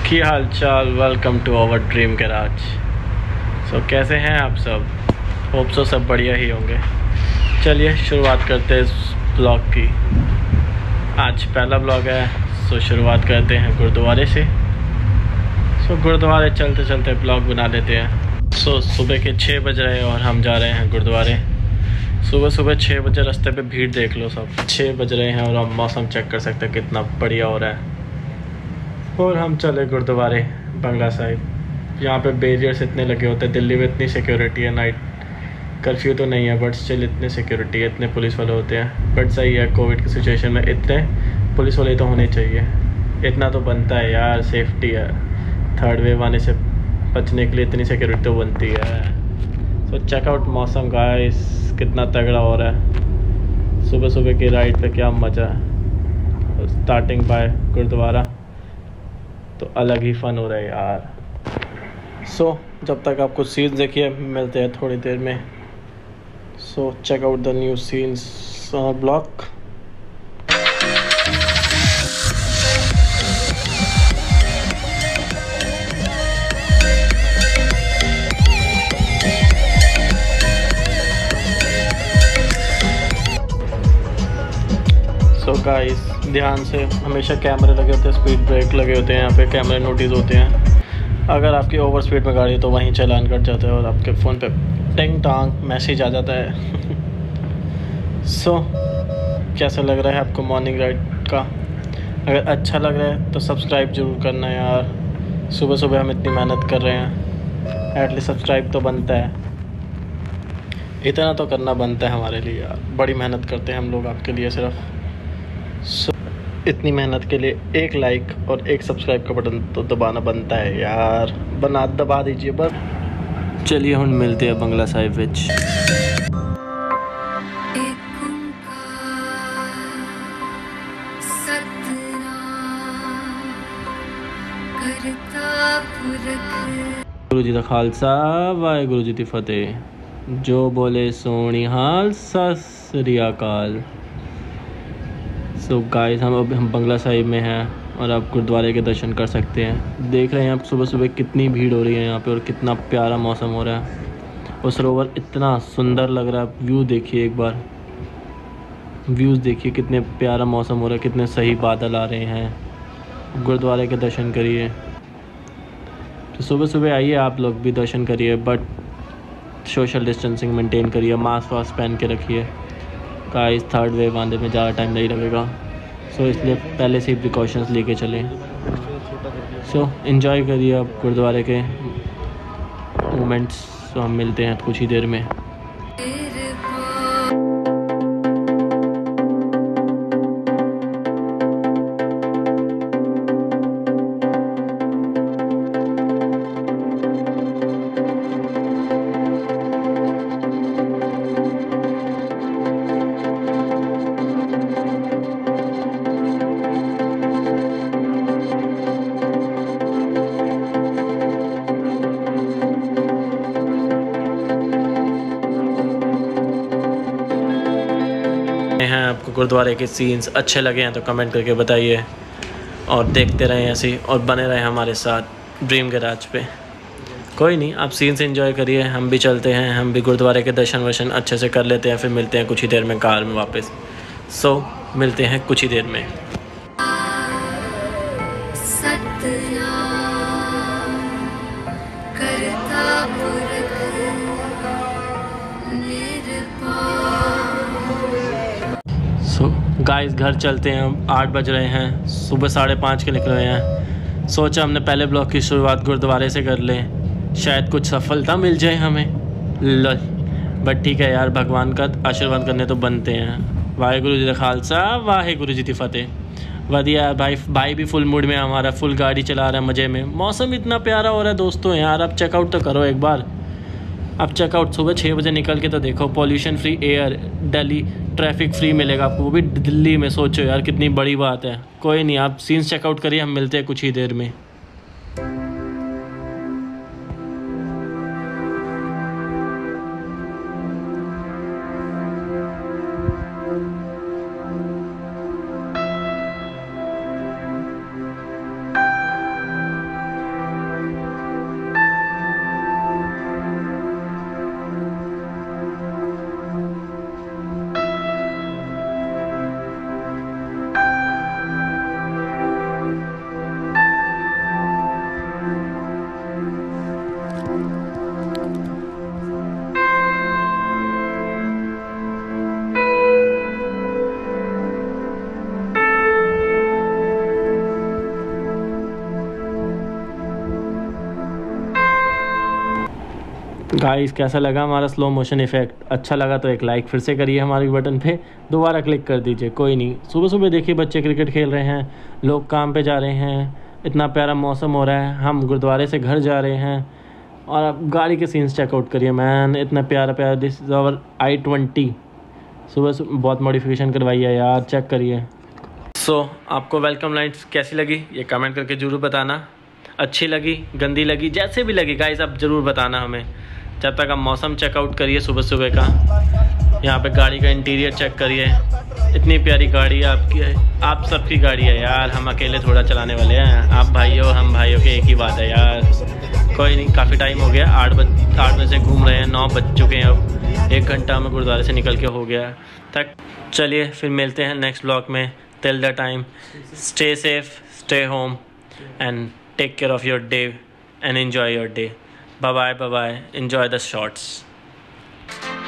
की हाल चाल। Welcome to our dream garage. कैसे हैं आप सब? होप सो सब बढ़िया ही होंगे। चलिए शुरुआत करते हैं इस ब्लॉग की। आज पहला ब्लॉग है, शुरुआत करते हैं गुरुद्वारे से। गुरुद्वारे चलते चलते ब्लॉग बना लेते हैं। सुबह के 6 बज रहे हैं और हम जा रहे हैं गुरुद्वारे। सुबह सुबह 6 बजे रास्ते पे भीड़ देख लो सब। 6 बज रहे हैं और हम मौसम चेक कर सकते हैं कितना बढ़िया हो रहा है। और हम चले गुरुद्वारे बंगला साहिब। यहाँ पे बैरियर्स इतने लगे होते हैं। दिल्ली में इतनी सिक्योरिटी है, नाइट कर्फ्यू तो नहीं है बट स्टिल इतने सिक्योरिटी है, इतने पुलिस वाले होते हैं। बट सही है, कोविड की सिचुएशन में इतने पुलिस वाले तो होने चाहिए। इतना तो बनता है यार, सेफ्टी है। थर्ड वेव आने से बचने के लिए इतनी सिक्योरिटी तो बनती है। चेकआउट मौसम गाइस, कितना तगड़ा हो रहा है। सुबह सुबह की राइड पे क्या मज़ा है। स्टार्टिंग बाय गुरुद्वारा तो अलग ही फ़न हो रहा है यार। जब तक आप कुछ सीन्स देखिए, मिलते हैं थोड़ी देर में। Check out the new scenes block. Guys ध्यान से, हमेशा कैमरे लगे होते हैं, स्पीड ब्रेक लगे होते हैं, यहाँ पे कैमरे नोटिस होते हैं। अगर आपकी ओवर स्पीड में गाड़ी है तो वहीं चालान कट जाता है और आपके फ़ोन पे टिंग टांग मैसेज आ जाता है। कैसा लग रहा है आपको मॉर्निंग राइड का? अगर अच्छा लग रहा है तो सब्सक्राइब ज़रूर करना यार। सुबह सुबह हम इतनी मेहनत कर रहे हैं, एटलीस्ट सब्सक्राइब तो बनता है। इतना तो करना बनता है हमारे लिए यार। बड़ी मेहनत करते हैं हम लोग आपके लिए सिर्फ। इतनी मेहनत के लिए एक लाइक और एक सब्सक्राइब का बटन तो दबाना बनता है यार। दबा दीजिए बस। चलिए हम मिलते हैं बंगला साहिब विच। गुरु जी दा खालसा, वाहेगुरु जी दी फतेह। जो बोले सोनी हाल, सत श्री अकाल। गाइस हम बंगला साहिब में हैं और आप गुरुद्वारे के दर्शन कर सकते हैं। देख रहे हैं आप सुबह सुबह कितनी भीड़ हो रही है यहाँ पे और कितना प्यारा मौसम हो रहा है। और सरोवर इतना सुंदर लग रहा है। व्यू देखिए एक बार, व्यूज़ देखिए कितने प्यारा मौसम हो रहा है, कितने सही बादल आ रहे हैं। गुरुद्वारे के दर्शन करिए। तो सुबह सुबह आइए आप लोग भी दर्शन करिए, बट सोशल डिस्टेंसिंग मेंटेन करिए, मास्क वास्क पहन के रखिए। गाइस थर्ड वेव आने में ज़्यादा टाइम नहीं लगेगा, इसलिए पहले से ही प्रिकॉशंस लेके चलें। एंजॉय करिए आप गुरुद्वारे के मोमेंट्स। हम मिलते हैं कुछ ही देर में। हैं आपको गुरुद्वारे के सीन्स अच्छे लगे हैं तो कमेंट करके बताइए, और देखते रहें ऐसे ही और बने रहें हमारे साथ ड्रीम गैराज पे। कोई नहीं, आप सीन्स एंजॉय करिए, हम भी चलते हैं, हम भी गुरुद्वारे के दर्शन वर्शन अच्छे से कर लेते हैं, फिर मिलते हैं कुछ ही देर में कार में वापस। मिलते हैं कुछ ही देर में। गाइस घर चलते हैं, हम 8 बज रहे हैं, सुबह 5:30 के निकल रहे हैं। सोचा हमने पहले ब्लॉग की शुरुआत गुरुद्वारे से कर लें, शायद कुछ सफलता मिल जाए हमें। बट ठीक है यार, भगवान का आशीर्वाद करने तो बनते हैं। वाहेगुरु जी दा खालसा, वाहेगुरु जी दी फतेह। वधिया भाई भी फुल मूड में है हमारा, फुल गाड़ी चला रहा है मज़े में। मौसम इतना प्यारा हो रहा है दोस्तों यार। आप चेकआउट तो करो एक बार। अब चेकआउट सुबह 6 बजे निकल के तो देखो, pollution free air, Delhi traffic free मिलेगा आपको, वो भी दिल्ली में। सोचो यार कितनी बड़ी बात है। कोई नहीं, आप सीन्स चेकआउट करिए, हम मिलते हैं कुछ ही देर में। गाइस कैसा लगा हमारा स्लो मोशन इफ़ेक्ट? अच्छा लगा तो एक लाइक फिर से करिए, हमारे बटन पे दोबारा क्लिक कर दीजिए। कोई नहीं, सुबह सुबह देखिए बच्चे क्रिकेट खेल रहे हैं, लोग काम पे जा रहे हैं, इतना प्यारा मौसम हो रहा है, हम गुरुद्वारे से घर जा रहे हैं। और अब गाड़ी के सीन्स चेकआउट करिए मैन, इतना प्यारा प्यारा। This is our i20। सुबह बहुत मॉडिफिकेशन करवाई है यार, चेक करिए। आपको वेलकम लाइट्स कैसी लगी ये कमेंट करके ज़रूर बताना। अच्छी लगी, गंदी लगी, जैसे भी लगी गाइस आप ज़रूर बताना हमें। जब तक आप मौसम चेकआउट करिए सुबह सुबह का, यहाँ पे गाड़ी का इंटीरियर चेक करिए, इतनी प्यारी गाड़ी है आपकी, आप सबकी गाड़ी है यार, हम अकेले थोड़ा चलाने वाले हैं। आप भाइयों हम भाइयों के एक ही बात है यार। कोई नहीं, काफ़ी टाइम हो गया, 8 बजे से घूम रहे हैं, 9 बज चुके हैं अब, 1 घंटा में गुरुद्वारे से निकल के हो गया तक। चलिए फिर मिलते हैं नेक्स्ट ब्लॉग में। Till the time stay safe, stay home and take care of your day and enjoy your day. Bye bye, enjoy the shots.